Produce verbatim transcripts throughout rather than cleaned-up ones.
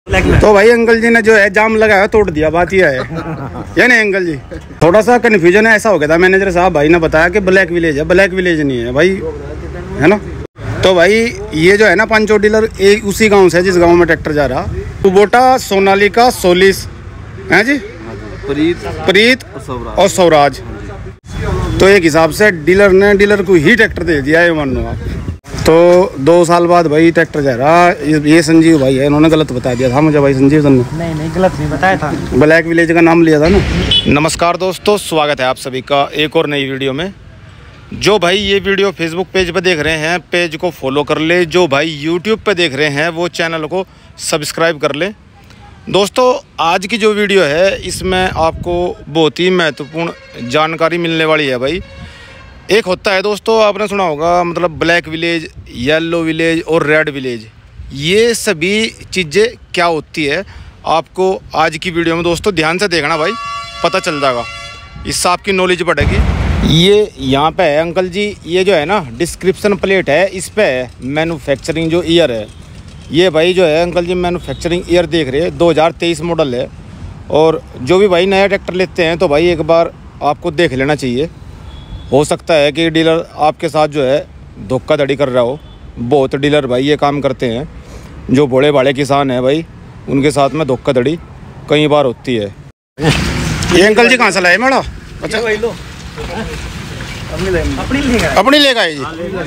तो भाई अंकल जी ने जो है जाम लगाया तोड़ दिया, बात यह है या नहीं अंकल जी? थोड़ा सा कन्फ्यूजन है, ऐसा हो गया था। मैनेजर साहब भाई ने बताया कि ब्लैक विलेज है, ब्लैक विलेज नहीं है भाई, है ना? तो भाई ये जो है ना पांचो डीलर एक उसी गांव से है जिस गांव में ट्रैक्टर जा रहा। कुबोटा, सोनालिका, सोलिस है जी, प्रीत प्रीत और स्वराज। तो एक हिसाब से डीलर ने डीलर को ही ट्रैक्टर दे दिया है, मान लो आप। तो दो साल बाद भाई ट्रैक्टर जा रहा। ये संजीव भाई है, इन्होंने गलत बता दिया था मुझे भाई। संजीव ने नहीं नहीं गलत नहीं बताया था, ब्लैक विलेज का नाम लिया था ना। नमस्कार दोस्तों, स्वागत है आप सभी का एक और नई वीडियो में। जो भाई ये वीडियो फेसबुक पेज पे देख रहे हैं, पेज को फॉलो कर ले। जो भाई यूट्यूब पे देख रहे हैं, वो चैनल को सब्सक्राइब कर ले। दोस्तों आज की जो वीडियो है, इसमें आपको बहुत ही महत्वपूर्ण जानकारी मिलने वाली है भाई। एक होता है दोस्तों, आपने सुना होगा, मतलब ब्लैक विलेज, येलो विलेज और रेड विलेज। ये सभी चीज़ें क्या होती है, आपको आज की वीडियो में दोस्तों ध्यान से देखना भाई, पता चल जाएगा। इससे आपकी नॉलेज बढ़ेगी। ये यहाँ पे है अंकल जी, ये जो है ना डिस्क्रिप्शन प्लेट है, इस पे है मैन्युफैक्चरिंग जो ईयर है। ये भाई जो है अंकल जी मैन्युफैक्चरिंग ईयर देख रहे हैं, दो हज़ार तेईस मॉडल है। और जो भी भाई नया ट्रैक्टर लेते हैं तो भाई एक बार आपको देख लेना चाहिए। हो सकता है कि डीलर आपके साथ जो है धोखाधड़ी कर रहा हो। बहुत डीलर भाई ये काम करते हैं, जो बड़े बड़े किसान हैं भाई, उनके साथ में धोखाधड़ी कई बार होती है। ये अंकल जी कहाँ से लाए मेरा? अच्छा भाई लो, अपनी लेगा जी।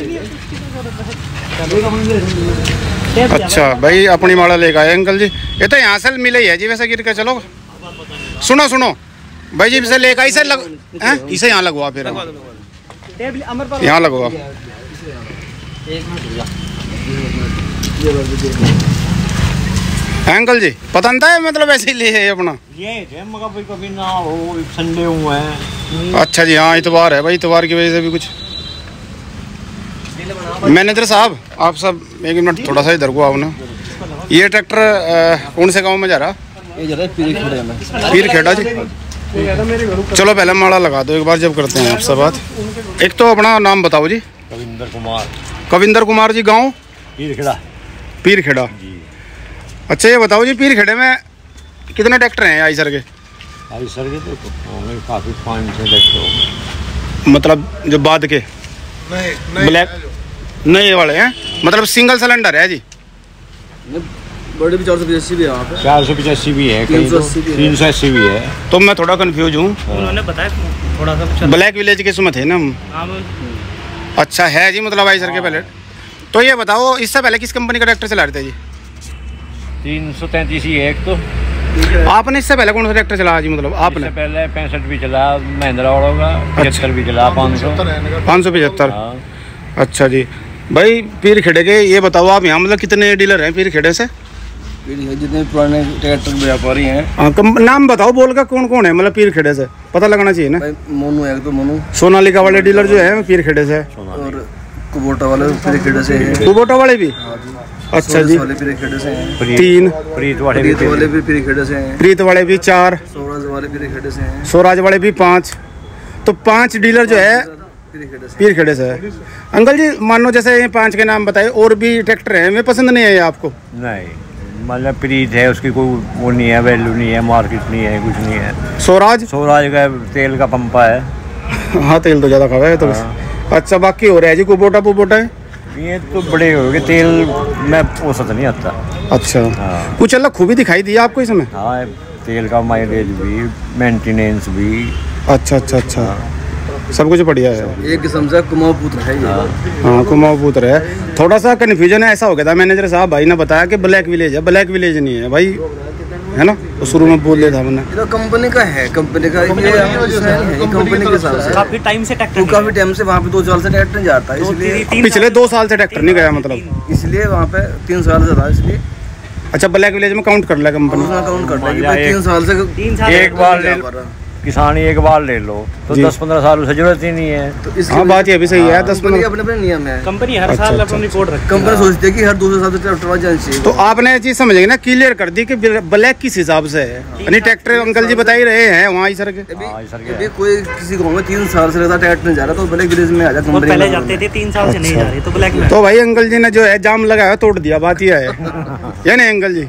अच्छा भाई अपनी माड़ा लेगा है अंकल जी। ये तो यहाँ से मिले ही है जी, वैसे गिर के चलो। सुनो सुनो भाई जी, इसे लेगा, इसे लग हैं? इसे यहाँ लगवा, फिर यहाँ लगवा। अंकल जी पता नहीं था, मतलब ऐसे ही लिए अपना ये कभी ना हो, संडे हुआ है। अच्छा जी, हाँ इतवार है भाई, इतवार की वजह से भी कुछ। मैनेजर साहब आप सब एक मिनट थोड़ा सा इधर को आओ ना। ये ट्रैक्टर कौन से गांव में जा रहा? ये जा रहा है पीर खेड़ा में। पीर खेड़ा जी, चलो पहले माड़ा लगा दो एक बार, जब करते हैं आपसे बात। एक तो अपना नाम बताओ जी। कविंदर कुमार। कविंदर कुमार जी, गांव पीर खेड़ा। पीर खेड़ा जी। अच्छा ये बताओ जी, पीर खेड़े में कितने ट्रैक्टर हैं आई सर के? आई सर के तो काफ़ी पाँच छः ट्रैक्टर, मतलब जो बाद के ब्लैक नए वाले हैं, मतलब सिंगल सिलेंडर है जी। बड़े भी चार सौ पचासी भी है, चार सौ पचासी भी है, तीन सौ अस्सी भी है। तो मैं थोड़ा कंफ्यूज हूँ, उन्होंने बताया थोड़ा सा ब्लैक विलेज के सुमत है ना। अच्छा है जी, मतलब आई सर के पहले। तो ये बताओ इससे पहले किस कंपनी का ट्रैक्टर चला रहे थे जी? तीन सौ तैंतीस ही है एक तो। आपने इससे पहले कौन सा ट्रैक्टर चलाया जी? मतलब आपने पहले पैंसठ भी चला, महिंद्रा वालों का पचहत्तर भी चला, पाँच सौ पाँच सौ पचहत्तर। अच्छा जी भाई, पीर खेड़े के ये बताओ आप, यहाँ मतलब कितने डीलर हैं पीर खेड़े से? जितने पुराने ट्रैक्टर व्यापारी हैं। हाँ नाम बताओ बोल का, कौन कौन है मतलब पीर खेड़े से, पता लगना चाहिए ना। मोनू है तो मोनू। सोनालिका वाले डीलर जो है पीर खेड़े से, और कुबोटा वाले पीर खेड़े से हैं। कुबोटा वाले भी? अच्छा जी, तीन। प्रीत वाले भी पीर खेड़े से हैं। प्रीत वाले भी चार। स्वराज वाले पीर खेड़े से हैं। स्वराज वाले भी पाँच। तो पाँच डीलर जो है पीर खेड़े से है। अंकल जी मान लो जैसे ये पाँच के नाम बताए, और भी ट्रैक्टर है, मैं पसंद नहीं है आपको? नहीं, मतलब प्रीत है, उसकी कोई वो नहीं है, वैल्यू नहीं है, मार्केट नहीं है, कुछ नहीं है। स्वराज स्वराज का तेल का पंपा है। हाँ तेल तो ज़्यादा खावा है तो। अच्छा बाकी हो रहा है जी कुबोटा पुबोटा है, ये तो बड़े हो गए, तेल में औसत नहीं आता। अच्छा हाँ। कुछ अलग खूबी दिखाई दी आपको इसमें? हाँ तेल का माइलेज भी, मेंटेनेंस भी। अच्छा अच्छा अच्छा हाँ। सब कुछ बढ़िया है, एक किस्म से कुमाऊं पुत्र है ये। हाँ कुमाऊं पुत्र है। थोड़ा सा कन्फ्यूजन है, ऐसा हो गया था। मैनेजर साहब भाई ने बताया कि ब्लैक विलेज है, ब्लैक विलेज नहीं है भाई, है ना? तो शुरू में बोल दिया था मैंने। ये तो कंपनी का है, कंपनी का ये कंपनी के हिसाब से काफी टाइम से ट्रैक्टर, काफी टाइम से वहाँ पे दो साल से ट्रैक्टर जाता है, इसलिए पिछले दो साल से ट्रैक्टर नहीं गया, मतलब इसलिए वहाँ पे तीन साल से था इसलिए। अच्छा ब्लैक विलेज में काउंट कर लिया कंपनी, काउंट कर लिया तीन साल से। एक बार किसान एक बार ले लो तो दस पंद्रह साल उसे जरूरत ही नहीं है। तो हाँ बात ये भी सही है, दस पंद्रह अपने अपने नियम है, कंपनी हर साल अपनी रिपोर्ट रखती है। कंपनी सोचती है कि हर दूसरे साल से ट्रैक्टर जाना चाहिए। तो आपने ये चीज समझेंगे ना, क्लियर कर दी कि ब्लैक किस हिसाब से है, यानी ट्रैक्टर अंकल जी बता ही रहे हैं वहाँ सर के। अभी कोई किसी गाँव में तीन साल से रहता ट्रैक्टर नहीं जा रहा, तो ब्लैक विलेज में आ जाए, पहले जाते थे तीन साल से नहीं जा रहे तो ब्लैक में। तो भाई अंकल जी ने जो है जाम लगाया तोड़ दिया, बात यह है या नहीं अंकल जी?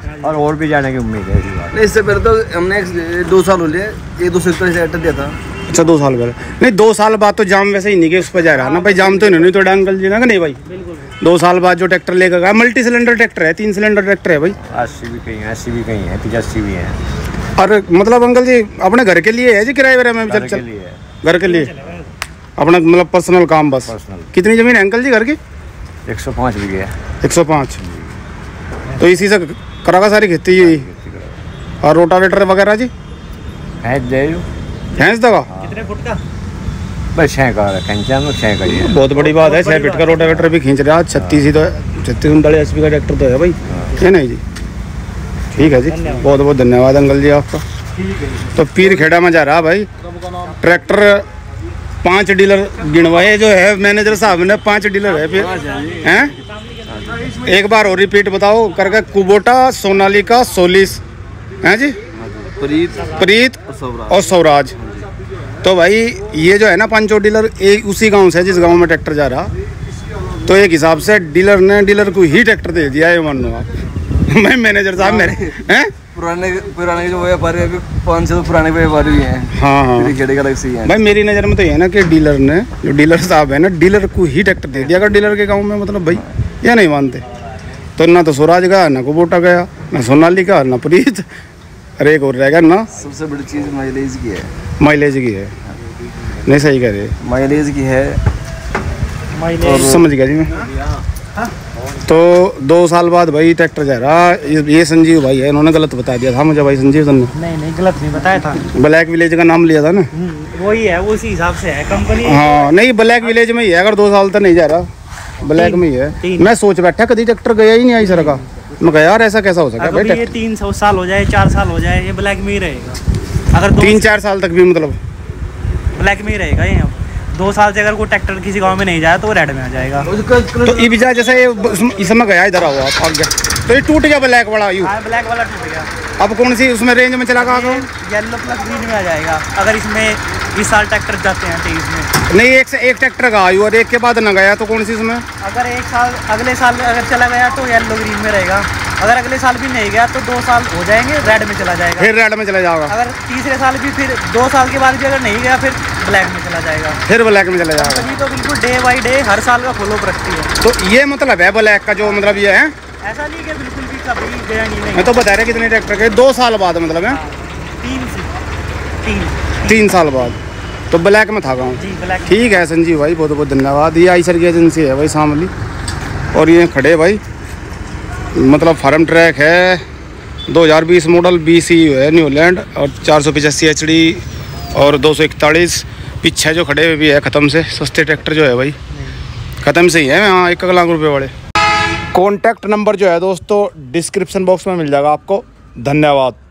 और और भी जाने की उम्मीद है इसी बात। इससे पहले तो हमने एक दो साल हो लिए एक दो सेक्टर से ट्रैक्टर दिया था। अच्छा दो साल पहले नहीं, दो साल बाद तो जाम वैसे ही नहीं के उस पर जा रहा ना भाई, जाम तो नहीं तो अंकल जी ना नहीं भाई। दो साल बाद जो ट्रैक्टर लेकर गया, मल्टी सिलेंडर ट्रैक्टर है, तीन सिलेंडर ट्रैक्टर है भाई। अस्सी भी कहीं है, अस्सी भी कहीं है, पिचासी भी है। और मतलब अंकल जी अपने घर के लिए है जी, किराए वगैरह में चल चल घर के लिए अपना मतलब पर्सनल काम बस। पर्सनल। कितनी जमीन है अंकल जी घर की? एक सौ पाँच बीघे है। एक सौ पाँच। तो इसी से करागा सारी खेती हुई। और रोटावेटर वगैरह जी है दे भैंस दगा कितने फुट का? बस छः का खींचा में छः का ही है। बहुत बड़ी बात है, छः फीट का रोटावेटर भी खींच रहा है। छत्तीस ही तो है, छत्तीस उनतालीस एच पी का ट्रैक्टर तो है भाई, है नहीं जी। ठीक है जी, बहुत बहुत धन्यवाद अंकल जी आपका। तो पीर खेड़ा में जा रहा भाई ट्रैक्टर, पांच डीलर गिनवाए जो है मैनेजर साहब ने, पांच डीलर है फिर हैं। एक बार और रिपीट बताओ करके, कुबोटा, सोनालिका, सोलिस हैं जी, प्रीत प्रीत और स्वराज। तो भाई ये जो है ना पांचों डीलर एक उसी गांव से, जिस गांव में ट्रैक्टर जा रहा, तो एक हिसाब से डीलर ने डीलर को ही ट्रैक्टर दे दिया है, मान लो आप। मैं मैनेजर साहब मेरे हैं पुराने पुराने जो व्यापारी अभी पाँच सौ पुराने व्यापारी भी हैं। हाँ हाँ खेड़े का लक्ष्य है भाई। मेरी नज़र में तो ये है ना कि डीलर ने, जो डीलर साहब है ना, डीलर को ही ट्रैक्टर दे दिया। अगर डीलर के गाँव में मतलब भाई ये नहीं मानते तो ना तो स्वराज गया, ना कुबोटा गया, ना सोनालिका, ना प्रीत, अरे एक और रह गया ना। सबसे बड़ी चीज़ माइलेज की है। माइलेज की है, नहीं सही कह रहे, माइलेज की है। माइलेज समझ गया जी मैं। तो दो साल बाद भाई ट्रैक्टर जा रहा, ये संजीव भाई है, इन्होंने गलत बता दिया था मुझे भाई, संजीव सर ने। नहीं नहीं गलत नहीं बताया था, ब्लैक विलेज का नाम लिया था ना। वही है, उसी हिसाब से है कंपनी। हाँ नहीं ब्लैक विलेज में ही है, अगर दो साल तक नहीं जा रहा ब्लैक में ही है। मैं सोच बैठा कभी ट्रैक्टर गया ही नहीं आई सर का, मैं कहा यार ऐसा कैसा हो सकता है भाई। ये तीन सौ साल हो जाए, चार साल हो जाए, ये ब्लैक में ही रहेगा। अगर तीन चार साल तक भी मतलब ब्लैक में ही रहेगा ये। दो साल से अगर कोई ट्रैक्टर किसी गांव में नहीं जाए तो वो रेड में आ जाएगा। तो ई वजह जैसे ये इसमें गया इधर हुआ भाग गया, तो ये टूट गया ब्लैक वाला यू। हाँ ब्लैक वाला टूट गया। अब कौन सी उसमें रेंज में चला गया? येलो प्लस ग्रीन में आ जाएगा अगर इसमें इस साल ट्रैक्टर जाते हैं तेईस में। नहीं एक से एक ट्रैक्टर का आयु और एक के बाद न गया तो कौन सी इसमें? अगर एक साल अगले साल अगर चला गया तो येलो ग्रीन में रहेगा, अगर अगले साल भी नहीं गया तो दो साल हो जाएंगे रेड में चला जाएगा। फिर रेड में चला जाएगा। अगर तीसरे साल भी फिर दो साल के बाद भी अगर नहीं गया फिर ब्लैक में चला जाएगा। फिर ब्लैक में चला जाएगा। कंपनी तो बिल्कुल डे बाई डे हर साल का फॉलोअप रखती है। तो ये मतलब है ब्लैक का जो मतलब ये है, ऐसा नहीं कि बिल्कुल भी कभी गारंटी नहीं। मैं तो बता रहा कितने ट्रैक्टर के दो साल बाद मतलब है तीन से तीन तीन साल बाद तो ब्लैक में था गाँव। जी ब्लैक। ठीक है संजीव भाई, बहुत बहुत धन्यवाद। ये आईसर की एजेंसी है भाई शामली, और ये खड़े भाई मतलब फार्म ट्रैक है, दो हज़ार बीस मॉडल बी सी है न्यूलैंड, और चार सौ पचासी एच डी और दो सौ इकतालीस पीछे जो खड़े हुए भी है ख़त्म से। सस्ते ट्रैक्टर जो है भाई ख़त्म से ही है, हाँ एक लाख रुपए वाले। कॉन्टैक्ट नंबर जो है दोस्तों डिस्क्रिप्शन बॉक्स में मिल जाएगा आपको। धन्यवाद।